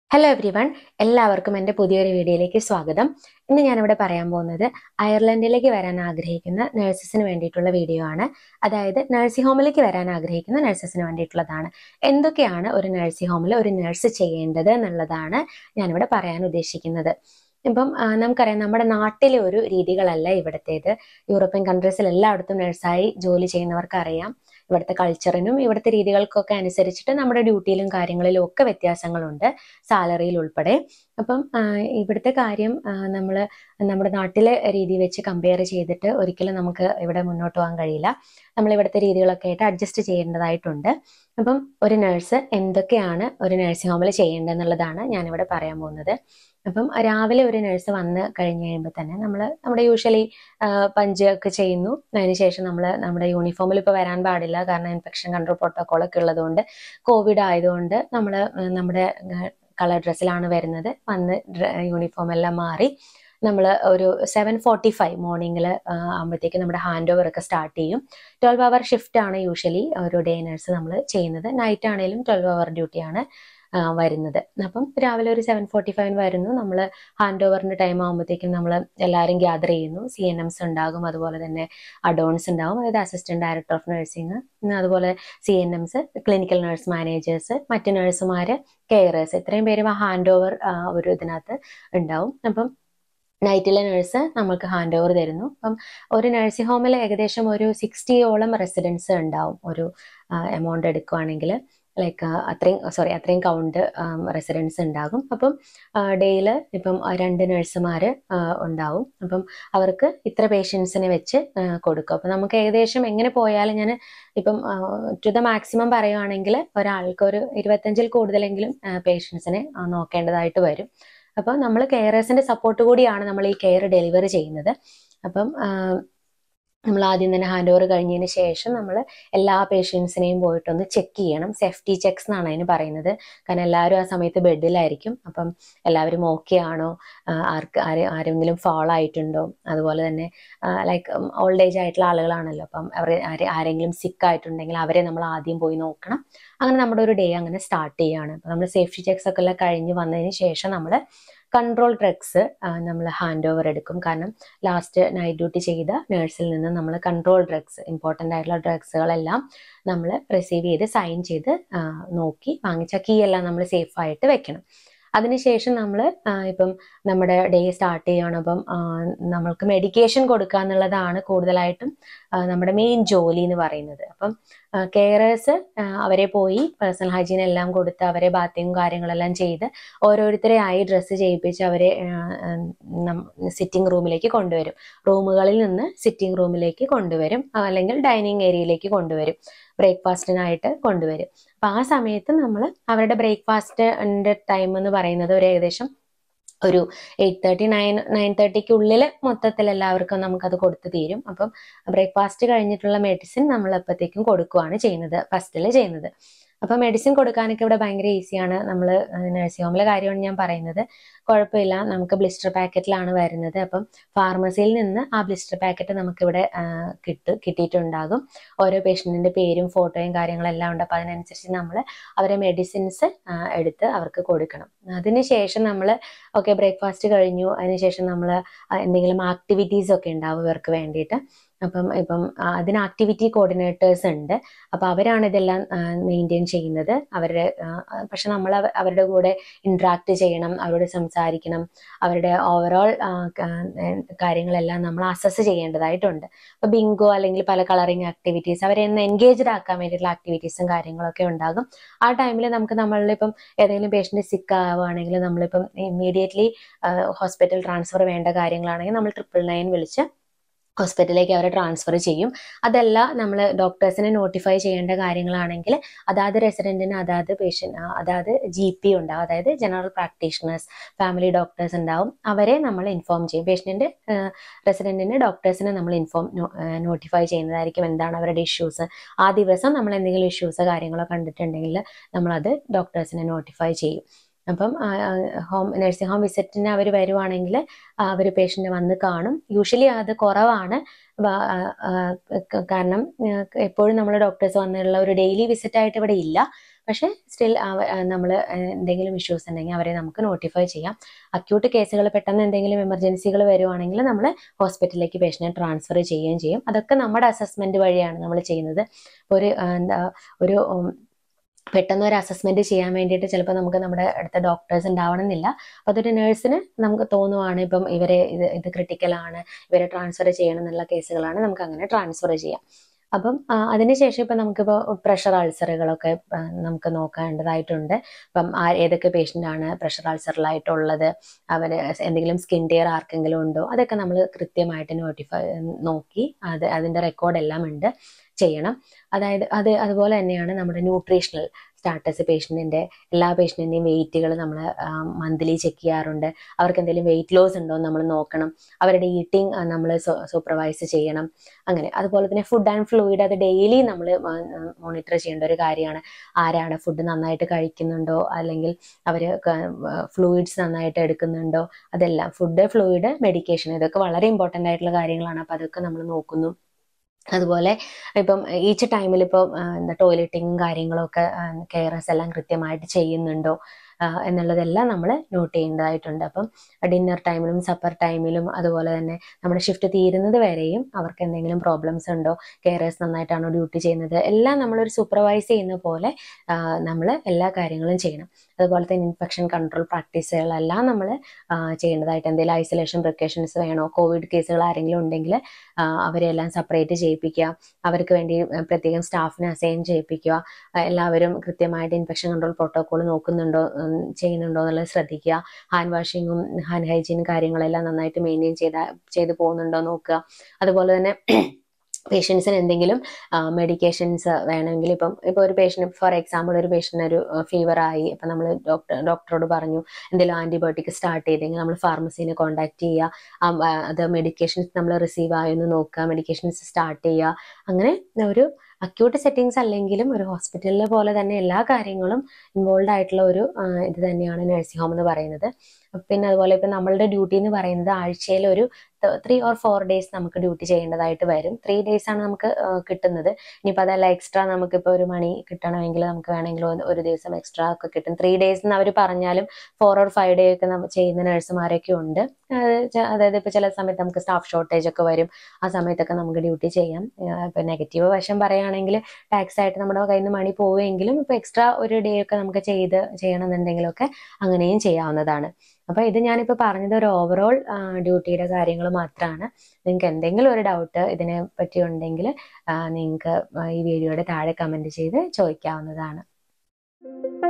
Hello every one, എല്ലാവർക്കും എൻ്റെ പുതിയൊരു വീഡിയോയിലേക്ക് സ്വാഗതം. ഇന്ന് ഞാനിവിടെ പറയാൻ പോകുന്നത് അയർലൻഡിലേക്ക് വരാൻ ആഗ്രഹിക്കുന്ന നഴ്സസിന് വേണ്ടിയിട്ടുള്ള വീഡിയോ ആണ്. അതായത് നഴ്സിംഗ് ഹോമിലേക്ക് വരാൻ ആഗ്രഹിക്കുന്ന നഴ്സസിന് വേണ്ടിയിട്ടുള്ളതാണ്. എന്തൊക്കെയാണ് ഒരു നഴ്സിംഗ് ഹോമിൽ ഒരു നഴ്സ് ചെയ്യേണ്ടത് എന്നുള്ളതാണ് ഞാനിവിടെ പറയാൻ ഉദ്ദേശിക്കുന്നത്. ഇപ്പം നമുക്കറിയാം, നമ്മുടെ നാട്ടിലെ ഒരു രീതികളല്ല ഇവിടത്തേത്. യൂറോപ്യൻ കൺട്രീസിൽ എല്ലായിടത്തും നഴ്സായി ജോലി ചെയ്യുന്നവർക്ക് അറിയാം, ഇവിടുത്തെ കൾച്ചറിനും ഇവിടുത്തെ രീതികൾക്കൊക്കെ അനുസരിച്ചിട്ട് നമ്മുടെ ഡ്യൂട്ടിയിലും കാര്യങ്ങളിലും ഒക്കെ വ്യത്യാസങ്ങളുണ്ട്, സാലറിയിൽ ഉൾപ്പെടെ. അപ്പം ഇവിടുത്തെ കാര്യം നമ്മുടെ നാട്ടിലെ രീതി വെച്ച് കമ്പയർ ചെയ്തിട്ട് ഒരിക്കലും നമുക്ക് ഇവിടെ മുന്നോട്ട് പോകാൻ കഴിയില്ല. നമ്മൾ ഇവിടുത്തെ രീതികളൊക്കെ ആയിട്ട് അഡ്ജസ്റ്റ് ചെയ്യേണ്ടതായിട്ടുണ്ട്. അപ്പം ഒരു നഴ്സ് എന്തൊക്കെയാണ് ഒരു നഴ്സിംഗ് ഹോമിൽ ചെയ്യേണ്ടതെന്നുള്ളതാണ് ഞാനിവിടെ പറയാൻ പോകുന്നത്. അപ്പം രാവിലെ ഒരു നഴ്സ് വന്ന് കഴിഞ്ഞ് കഴിയുമ്പോൾ തന്നെ നമ്മുടെ യൂഷ്വലി പഞ്ച് ഒക്കെ ചെയ്യുന്നു. അതിനുശേഷം നമ്മുടെ യൂണിഫോമിൽ ഇപ്പോൾ വരാൻ പാടില്ല, കാരണം ഇൻഫെക്ഷൻ കൺട്രോൾ പ്രോട്ടോകോൾ ഒക്കെ ഉള്ളതുകൊണ്ട്. കോവിഡ് ആയതുകൊണ്ട് നമ്മുടെ കളർ ഡ്രസ്സിലാണ് വരുന്നത്. വന്ന് യൂണിഫോം എല്ലാം മാറി നമ്മൾ ഒരു 7:45 മോർണിംഗിൽ ആകുമ്പോഴത്തേക്ക് നമ്മുടെ ഹാൻഡ് ഓവർ ഒക്കെ സ്റ്റാർട്ട് ചെയ്യും. 12 അവർ ഷിഫ്റ്റ് ആണ് യൂഷ്വലി ഒരു ഡേ നഴ്സ് നമ്മൾ ചെയ്യുന്നത്. നൈറ്റ് ആണെങ്കിലും 12 അവർ ഡ്യൂട്ടിയാണ് വരുന്നത്. അപ്പം രാവിലെ ഒരു 7:45 വരുന്നു. നമ്മൾ ഹാൻഡ് ഓവറിന്റെ ടൈം ആകുമ്പോഴത്തേക്കും നമ്മൾ എല്ലാവരും ഗ്യാദർ ചെയ്യുന്നു. CNMs ഉണ്ടാകും, അതുപോലെ തന്നെ അഡോൺസ് ഉണ്ടാകും, അതായത് അസിസ്റ്റന്റ് ഡയറക്ടർ ഓഫ് നഴ്സിംഗ്, അതുപോലെ CNMs, ക്ലിനിക്കൽ നഴ്സ് മാനേജേഴ്സ്, മറ്റ് നഴ്സുമാര്, കെയറേഴ്സ്, ഇത്രയും പേരും ആ ഹാൻഡ് ഓവർ ഒരു ഇതിനകത്ത് ഉണ്ടാവും. അപ്പം നൈറ്റിലെ നഴ്സ് നമുക്ക് ഹാൻഡ് ഓവർ തരുന്നു. അപ്പം ഒരു നഴ്സിംഗ് ഹോമിൽ ഏകദേശം ഒരു 60ഓളം റെസിഡൻസ് ഉണ്ടാവും. ഒരു എമൗണ്ട് എടുക്കുകയാണെങ്കിൽ ലൈക്ക് അത്രയും കൗണ്ട് റെസിഡൻസ് ഉണ്ടാകും. അപ്പം ഡേയിൽ ഇപ്പം 2 നഴ്സുമാര് ഉണ്ടാവും. അപ്പം അവർക്ക് ഇത്ര പേഷ്യൻസിനെ വെച്ച് കൊടുക്കും. അപ്പം നമുക്ക് ഏകദേശം എങ്ങനെ പോയാലും, ഞാൻ ഇപ്പം ടു ദ മാക്സിമം പറയുകയാണെങ്കിൽ ഒരാൾക്ക് ഒരു 25-ൽ കൂടുതലെങ്കിലും പേഷ്യൻസിനെ നോക്കേണ്ടതായിട്ട് വരും. അപ്പം നമ്മൾ കെയറേഴ്സിന്റെ സപ്പോർട്ട് കൂടിയാണ് നമ്മൾ ഈ കെയർ ഡെലിവറി ചെയ്യുന്നത്. അപ്പം നമ്മൾ ആദ്യം തന്നെ ഹാൻഡ് ഓവർ കഴിഞ്ഞതിന് ശേഷം നമ്മൾ എല്ലാ പേഷ്യൻസിനെയും പോയിട്ടൊന്ന് ചെക്ക് ചെയ്യണം. സേഫ്റ്റി ചെക്സ് എന്നാണ് അതിന് പറയുന്നത്. കാരണം എല്ലാവരും ആ സമയത്ത് ബെഡിലായിരിക്കും. അപ്പം എല്ലാവരും ഓക്കെ ആണോ, ആരെങ്കിലും ഫാൾ ആയിട്ടുണ്ടോ, അതുപോലെ തന്നെ ലൈക്ക് ഓൾഡ് ഏജ് ആയിട്ടുള്ള ആളുകളാണല്ലോ. അപ്പം ആരെങ്കിലും സിക്ക് ആയിട്ടുണ്ടെങ്കിൽ അവരെ നമ്മൾ ആദ്യം പോയി നോക്കണം. അങ്ങനെ നമ്മുടെ ഒരു ഡേ അങ്ങനെ സ്റ്റാർട്ട് ചെയ്യുകയാണ്. അപ്പം നമ്മൾ സേഫ്റ്റി ചെക്സ് ഒക്കെ എല്ലാം കഴിഞ്ഞ് വന്നതിന് ശേഷം നമ്മൾ കൺട്രോൾ ഡ്രഗ്സ് നമ്മൾ ഹാൻഡ് ഓവർ എടുക്കും. കാരണം ലാസ്റ്റ് നൈറ്റ് ഡ്യൂട്ടി ചെയ്ത നഴ്സിൽ നിന്ന് നമ്മൾ കൺട്രോൾ ഡ്രഗ്സ്, ഇമ്പോർട്ടൻ്റ് ആയിട്ടുള്ള ഡ്രഗ്സുകളെല്ലാം നമ്മൾ റിസീവ് ചെയ്ത് സൈൻ ചെയ്ത് നോക്കി വാങ്ങിച്ച കീ എല്ലാം നമ്മൾ സേഫ് ആയിട്ട് വെക്കണം. അതിനുശേഷം നമ്മൾ ഇപ്പം നമ്മുടെ ഡേ സ്റ്റാർട്ട് ചെയ്യുകയാണ്. അപ്പം നമ്മൾക്ക് മെഡിക്കേഷൻ കൊടുക്കുക എന്നുള്ളതാണ് കൂടുതലായിട്ടും നമ്മുടെ മെയിൻ ജോലി എന്ന് പറയുന്നത്. അപ്പം കെയറേഴ്സ് അവരെ പോയി പേഴ്സണൽ ഹൈജീൻ എല്ലാം കൊടുത്ത് അവരെ ബാത്തിങ്ങും കാര്യങ്ങളെല്ലാം ചെയ്ത് ഓരോരുത്തരെ ആയി ഡ്രസ്സ് ചെയ്യിപ്പിച്ച് അവരെ സിറ്റിംഗ് റൂമിലേക്ക് കൊണ്ടുവരും. റൂമുകളിൽ നിന്ന് സിറ്റിംഗ് റൂമിലേക്ക് കൊണ്ടുവരും, അല്ലെങ്കിൽ ഡൈനിങ് ഏരിയയിലേക്ക് കൊണ്ടുവരും, ബ്രേക്ക്ഫാസ്റ്റിനായിട്ട് കൊണ്ടുവരും. അപ്പം ആ സമയത്ത് നമ്മൾ അവരുടെ ബ്രേക്ക്ഫാസ്റ്റിന്റെ ടൈം എന്ന് പറയുന്നത് ഒരു ഏകദേശം ഒരു 8:30, 9:30ക്കുള്ളിൽ മൊത്തത്തിൽ എല്ലാവർക്കും നമുക്കത് കൊടുത്തു തീരും. അപ്പം ബ്രേക്ക്ഫാസ്റ്റ് കഴിഞ്ഞിട്ടുള്ള മെഡിസിൻ നമ്മൾ അപ്പോഴത്തേക്കും കൊടുക്കുകയാണ് ചെയ്യുന്നത്, ഫസ്റ്റിൽ ചെയ്യുന്നത്. അപ്പം മെഡിസിൻ കൊടുക്കാനൊക്കെ ഇവിടെ ഭയങ്കര ഈസിയാണ്. നമ്മൾ നഴ്സിംഗ് ഹോമിലെ കാര്യമാണ് ഞാൻ പറയുന്നത്. കുഴപ്പമില്ല, നമുക്ക് ബ്ലിസ്റ്റർ പാക്കറ്റിലാണ് വരുന്നത്. അപ്പം ഫാർമസിയിൽ നിന്ന് ആ ബ്ലിസ്റ്റർ പാക്കറ്റ് നമുക്കിവിടെ കിട്ടിയിട്ടുണ്ടാകും. ഓരോ പേഷ്യൻറ്റിൻ്റെ പേരും ഫോട്ടോയും കാര്യങ്ങളെല്ലാം ഉണ്ട്. അപ്പം അതിനനുസരിച്ച് നമ്മൾ അവരെ മെഡിസിൻസ് എടുത്ത് അവർക്ക് കൊടുക്കണം. അതിനുശേഷം നമ്മൾ ബ്രേക്ക്ഫാസ്റ്റ് കഴിഞ്ഞു. അതിനുശേഷം നമ്മൾ എന്തെങ്കിലും ആക്ടിവിറ്റീസ് ഒക്കെ ഉണ്ടാവും ഇവർക്ക് വേണ്ടിയിട്ട്. ഇപ്പം അതിന് ആക്ടിവിറ്റി കോർഡിനേറ്റേഴ്സ് ഉണ്ട്. അപ്പം അവരാണ് ഇതെല്ലാം മെയിൻറ്റെയിൻ ചെയ്യുന്നത്. പക്ഷെ നമ്മൾ അവരുടെ കൂടെ ഇൻട്രാക്ട് ചെയ്യണം, അവരോട് സംസാരിക്കണം, അവരുടെ ഓവറോൾ കാര്യങ്ങളെല്ലാം നമ്മൾ അസസ് ചെയ്യേണ്ടതായിട്ടുണ്ട്. അപ്പം ബിങ്കോ അല്ലെങ്കിൽ പല കളറിങ് ആക്ടിവിറ്റീസ്, അവരെ ഒന്ന് എൻഗേജ്ഡ് ആക്കാൻ വേണ്ടിയിട്ടുള്ള ആക്ടിവിറ്റീസും കാര്യങ്ങളൊക്കെ ഉണ്ടാകും. ആ ടൈമിൽ നമ്മളിപ്പം ഏതെങ്കിലും പേഷ്യന്റ് സിക്ക് ആവുകയാണെങ്കിൽ, നമ്മളിപ്പം ഇമ്മീഡിയറ്റ്ലി ഹോസ്പിറ്റൽ ട്രാൻസ്ഫർ വേണ്ട കാര്യങ്ങളാണെങ്കിൽ നമ്മൾ 999 വിളിച്ച് ഹോസ്പിറ്റലിലേക്ക് അവരെ ട്രാൻസ്ഫർ ചെയ്യും. അതല്ല നമ്മൾ ഡോക്ടേഴ്സിനെ നോട്ടിഫൈ ചെയ്യേണ്ട കാര്യങ്ങളാണെങ്കിൽ അതാത് റെസിഡന്റിന് അതാത് GP ഉണ്ടാവും, അതായത് ജനറൽ പ്രാക്ടീഷണേഴ്സ്, ഫാമിലി ഡോക്ടേഴ്സ് ഉണ്ടാവും. അവരെ നമ്മൾ ഇൻഫോം ചെയ്യും. റെസിഡന്റിന് ഡോക്ടേഴ്സിനെ നമ്മൾ നോട്ടിഫൈ ചെയ്യുന്നതായിരിക്കും എന്താണ് അവരുടെ ഇഷ്യൂസ്. ആ ദിവസം നമ്മൾ എന്തെങ്കിലും ഇഷ്യൂസ് കാര്യങ്ങളോ കണ്ടിട്ടുണ്ടെങ്കിൽ നമ്മളത് ഡോക്ടേഴ്സിനെ നോട്ടിഫൈ ചെയ്യും. അപ്പം നഴ്സിംഗ് ഹോം വിസിറ്റിന് അവർ വരുവാണെങ്കിൽ അവർ പേഷ്യന്റ് വന്ന് കാണും. യൂഷ്വലി അത് കുറവാണ്, കാരണം എപ്പോഴും നമ്മൾ ഡോക്ടേഴ്സ് വന്നുള്ള ഒരു ഡെയിലി വിസിറ്റ് ആയിട്ട് ഇവിടെ ഇല്ല. പക്ഷേ സ്റ്റിൽ നമ്മൾ എന്തെങ്കിലും ഇഷ്യൂസ് ഉണ്ടെങ്കിൽ അവരെ നമുക്ക് നോട്ടിഫൈ ചെയ്യാം. അക്യൂട്ട് കേസുകൾ പെട്ടെന്ന് എന്തെങ്കിലും എമർജൻസികൾ വരുവാണെങ്കിൽ നമ്മൾ ഹോസ്പിറ്റലിലേക്ക് പേഷ്യൻറ്റിനെ ട്രാൻസ്ഫർ ചെയ്യുകയും ചെയ്യും. അതൊക്കെ നമ്മുടെ അസസ്മെന്റ് വഴിയാണ് നമ്മൾ ചെയ്യുന്നത്. ഒരു എന്താ ഒരു പെട്ടെന്ന് ഒരു അസസ്മെന്റ് ചെയ്യാൻ വേണ്ടിയിട്ട് ചിലപ്പോൾ നമുക്ക് നമ്മുടെ അടുത്ത ഡോക്ടേഴ്സ് ഉണ്ടാവണമെന്നില്ല. അപ്പോൾ അതൊരു നഴ്സിന് നമുക്ക് തോന്നുവാണ് ഇപ്പം ഇവരെ ഇത് ക്രിട്ടിക്കലാണ്, ഇവരെ ട്രാൻസ്ഫർ ചെയ്യണം എന്നുള്ള കേസുകളാണ് നമുക്ക് അങ്ങനെ ട്രാൻസ്ഫർ ചെയ്യാം. അപ്പം അതിനുശേഷം ഇപ്പം നമുക്കിപ്പോൾ പ്രഷർ അൾസറുകളൊക്കെ നമുക്ക് നോക്കേണ്ടതായിട്ടുണ്ട്. ഇപ്പം ഏതൊക്കെ പേഷ്യൻ്റ് ആണ് പ്രഷർ അൾസറിലായിട്ടുള്ളത്, അവർ എന്തെങ്കിലും സ്കിൻ ടിയർ ആർക്കെങ്കിലും ഉണ്ടോ, അതൊക്കെ നമ്മൾ കൃത്യമായിട്ട് നോക്കി അതിൻ്റെ റെക്കോർഡെല്ലാം ഉണ്ട് ചെയ്യണം. അതായത് അതുപോലെ തന്നെയാണ് നമ്മുടെ ന്യൂട്രീഷണൽ സ്റ്റാറ്റസ്. പേഷ്യൻറ്റിൻ്റെ എല്ലാ പേഷ്യൻറ്റിൻ്റെയും വെയിറ്റുകൾ നമ്മൾ മന്ത്ലി ചെക്ക് ചെയ്യാറുണ്ട്. അവർക്ക് എന്തെങ്കിലും വെയിറ്റ് ലോസ് ഉണ്ടോ എന്ന് നമ്മൾ നോക്കണം. അവരുടെ ഈറ്റിംഗ് നമ്മൾ സൂപ്പർവൈസ് ചെയ്യണം. അങ്ങനെ അതുപോലെ തന്നെ ഫുഡ് ആൻഡ് ഫ്ലൂയിഡ്, അത് ഡെയിലി നമ്മൾ മോണിറ്റർ ചെയ്യേണ്ട ഒരു കാര്യമാണ്. ആരാണ് ഫുഡ് നന്നായിട്ട് കഴിക്കുന്നുണ്ടോ, അല്ലെങ്കിൽ അവർ ഫ്ലൂയിഡ്സ് നന്നായിട്ട് എടുക്കുന്നുണ്ടോ, അതെല്ലാം ഫുഡ്, ഫ്ലൂയിഡ്, മെഡിക്കേഷൻ, ഇതൊക്കെ വളരെ ഇമ്പോർട്ടൻ്റ് ആയിട്ടുള്ള കാര്യങ്ങളാണ്. അപ്പോൾ അതൊക്കെ നമ്മൾ നോക്കുന്നു. അതുപോലെ ഇപ്പം ഈച്ച് ടൈമിൽ ഇപ്പോൾ എന്താ ടോയ്ലറ്റിങ്ങും കാര്യങ്ങളൊക്കെ കെയറേഴ്സ് എല്ലാം കൃത്യമായിട്ട് ചെയ്യുന്നുണ്ടോ എന്നുള്ളതെല്ലാം നമ്മൾ നോട്ട് ചെയ്യേണ്ടതായിട്ടുണ്ട്. അപ്പം ഡിന്നർ ടൈമിലും സപ്പർ ടൈമിലും അതുപോലെ തന്നെ നമ്മുടെ ഷിഫ്റ്റ് തീരുന്നത് വരെയും അവർക്ക് എന്തെങ്കിലും പ്രോബ്ലംസ് ഉണ്ടോ, കെയറേഴ്സ് നന്നായിട്ടാണോ ഡ്യൂട്ടി ചെയ്യുന്നത്, എല്ലാം നമ്മളൊരു സൂപ്പർവൈസ് ചെയ്യുന്ന പോലെ നമ്മൾ എല്ലാ കാര്യങ്ങളും ചെയ്യണം. അതുപോലെ തന്നെ ഇൻഫെക്ഷൻ കൺട്രോൾ പ്രാക്ടീസുകളെല്ലാം നമ്മൾ ചെയ്യേണ്ടതായിട്ട്, എന്തെങ്കിലും ഐസൊലേഷൻ പ്രിക്കോഷൻസ് വേണോ, കോവിഡ് കേസുകൾ ആരെങ്കിലും ഉണ്ടെങ്കിൽ അവരെല്ലാം സെപ്പറേറ്റ് ചെയ്യിപ്പിക്കുക, അവർക്ക് വേണ്ടി പ്രത്യേകം സ്റ്റാഫിനെ അസൈൻ ചെയ്യിപ്പിക്കുക, എല്ലാവരും കൃത്യമായിട്ട് ഇൻഫെക്ഷൻ കൺട്രോൾ പ്രോട്ടോകോൾ നോക്കുന്നുണ്ടോ, ചെയ്യുന്നുണ്ടോ എന്നുള്ളത് ശ്രദ്ധിക്കുക. ഹാൻഡ് വാഷിങ്ങും ഹാൻഡ് ഹൈജീനും കാര്യങ്ങളെല്ലാം നന്നായിട്ട് മെയിൻറ്റെയിൻ ചെയ്ത് പോകുന്നുണ്ടോ നോക്കുക. അതുപോലെ തന്നെ പേഷ്യൻസിന് എന്തെങ്കിലും മെഡിക്കേഷൻസ് വേണമെങ്കിൽ ഇപ്പോൾ ഒരു പേഷ്യൻ്റ്, ഫോർ എക്സാമ്പിൾ ഒരു പേഷ്യൻ്റ് ഒരു ഫീവർ ആയി, അപ്പം നമ്മൾ ഡോക്ടറോട് പറഞ്ഞു എന്തെങ്കിലും ആൻറ്റിബയോട്ടിക് സ്റ്റാർട്ട് ചെയ്തെങ്കിൽ നമ്മൾ ഫാർമസീനെ കോൺടാക്ട് ചെയ്യുക, അത് മെഡിക്കേഷൻസ് നമ്മൾ റിസീവ് ആയെന്ന് നോക്കുക, മെഡിക്കേഷൻസ് സ്റ്റാർട്ട് ചെയ്യുക. അങ്ങനെ ഒരു അക്യൂട്ട് സെറ്റിങ്സ് അല്ലെങ്കിലും ഒരു ഹോസ്പിറ്റലിലെ പോലെ തന്നെ എല്ലാ കാര്യങ്ങളും ഇൻവോൾവ് ആയിട്ടുള്ള ഒരു ഇത് തന്നെയാണ് നഴ്സിംഗ് ഹോം എന്ന് പറയുന്നത്. പിന്നെ അതുപോലെ ഇപ്പം നമ്മളുടെ ഡ്യൂട്ടി എന്ന് പറയുന്നത് ആഴ്ചയിൽ ഒരു 3 or 4 days നമുക്ക് ഡ്യൂട്ടി ചെയ്യേണ്ടതായിട്ട് വരും. 3 days ആണ് നമുക്ക് കിട്ടുന്നത്. ഇനിയിപ്പോൾ അതല്ല എക്സ്ട്രാ നമുക്കിപ്പോൾ ഒരു മണി കിട്ടണമെങ്കിൽ നമുക്ക് വേണമെങ്കിൽ ഒരു ദിവസം എക്സ്ട്രാ ഒക്കെ കിട്ടും. 3 days എന്ന് അവർ പറഞ്ഞാലും 4 or 5 day ഒക്കെ നമ്മൾ ചെയ്യുന്ന നഴ്സുമാരൊക്കെ ഉണ്ട്. അതായത് ഇപ്പോൾ ചില സമയത്ത് നമുക്ക് സ്റ്റാഫ് ഷോർട്ടേജ് ഒക്കെ വരും. ആ സമയത്തൊക്കെ നമുക്ക് ഡ്യൂട്ടി ചെയ്യാം. ഇപ്പം നെഗറ്റീവ് വശം പറയുകയാണെങ്കിൽ ടാക്സ് ആയിട്ട് നമ്മുടെ കയ്യിൽ നിന്ന് മണി പോവുമെങ്കിലും ഇപ്പോൾ എക്സ്ട്രാ ഒരു ഡേ ഒക്കെ നമുക്ക് ചെയ്യണമെന്നുണ്ടെങ്കിലൊക്കെ അങ്ങനെയും ചെയ്യാവുന്നതാണ്. അപ്പോൾ ഇത് ഞാനിപ്പോൾ പറഞ്ഞത് ഒരു ഓവറോൾ ഡ്യൂട്ടിയുടെ കാര്യങ്ങൾ മാത്രമാണ്. നിങ്ങൾക്ക് എന്തെങ്കിലും ഒരു ഡൗട്ട് ഇതിനെ പറ്റി ഉണ്ടെങ്കിൽ നിങ്ങൾക്ക് ഈ വീഡിയോയുടെ താഴെ കമൻറ്റ് ചെയ്ത് ചോദിക്കാവുന്നതാണ്.